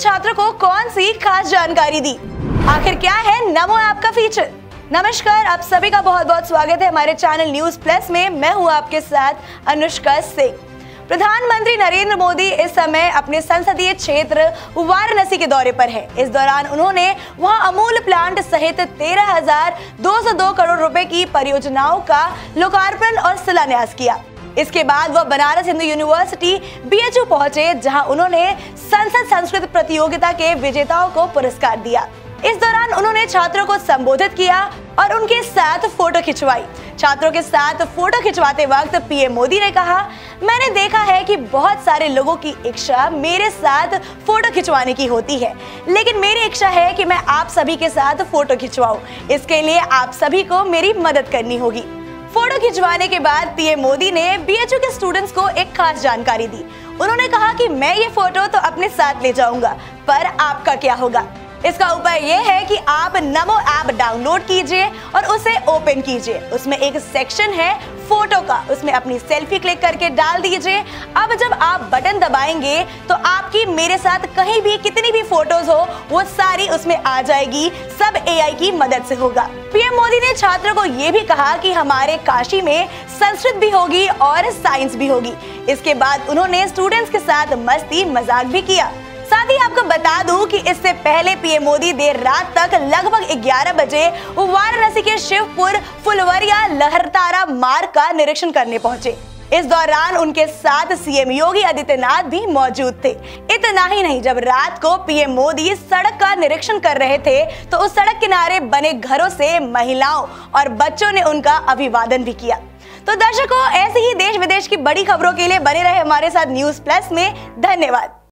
छात्रों को कौन सी खास जानकारी दी? आखिर क्या है नमो ऐप का फीचर? नमस्कार, आप सभी का बहुत बहुत स्वागत है हमारे चैनल न्यूज प्लस में। मैं हूं आपके साथ अनुष्का सिंह। प्रधानमंत्री नरेंद्र मोदी इस समय अपने संसदीय क्षेत्र वाराणसी के दौरे पर है। इस दौरान उन्होंने वहां अमूल प्लांट सहित 13,202 करोड़ रुपए की परियोजनाओं का लोकार्पण और शिलान्यास किया। इसके बाद वह बनारस हिंदू यूनिवर्सिटी BHU पहुंचे, जहां उन्होंने संसद संस्कृत प्रतियोगिता के विजेताओं को पुरस्कार दिया। इस दौरान उन्होंने छात्रों को संबोधित किया और उनके साथ फोटो खिंचवाई। छात्रों के साथ फोटो खिंचवाते वक्त पीएम मोदी ने कहा, मैंने देखा है कि बहुत सारे लोगों की इच्छा मेरे साथ फोटो खिंचवाने की होती है, लेकिन मेरी इच्छा है कि मैं आप सभी के साथ फोटो खिंचवाऊं। इसके लिए आप सभी को मेरी मदद करनी होगी। फोटो खिंचवाने के बाद पीएम मोदी ने BHU के स्टूडेंट्स को एक खास जानकारी दी। उन्होंने कहा कि मैं ये फोटो तो अपने साथ ले जाऊंगा, पर आपका क्या होगा? इसका उपाय ये है कि आप नमो ऐप डाउनलोड कीजिए और उसे ओपन कीजिए। उसमें एक सेक्शन है फोटो का, उसमें अपनी सेल्फी क्लिक करके डाल दीजिए। अब जब आप बटन दबाएंगे तो आपकी मेरे साथ कहीं भी कितनी भी फोटोज हो वो सारी उसमें आ जाएगी। सब AI की मदद से होगा। पीएम मोदी ने छात्रों को ये भी कहा कि हमारे काशी में संस्कृत भी होगी और साइंस भी होगी। इसके बाद उन्होंने स्टूडेंट्स के साथ मस्ती मजाक भी किया। साथ ही आपको बता दूं कि इससे पहले पीएम मोदी देर रात तक लगभग 11 बजे वाराणसी के शिवपुर फुलवरिया लहरतारा मार्ग का निरीक्षण करने पहुंचे। इस दौरान उनके साथ CM योगी आदित्यनाथ भी मौजूद थे। इतना ही नहीं, जब रात को पीएम मोदी सड़क का निरीक्षण कर रहे थे तो उस सड़क किनारे बने घरों से महिलाओं और बच्चों ने उनका अभिवादन भी किया। तो दर्शकों, ऐसे ही देश विदेश की बड़ी खबरों के लिए बने रहे हमारे साथ न्यूज प्लस में। धन्यवाद।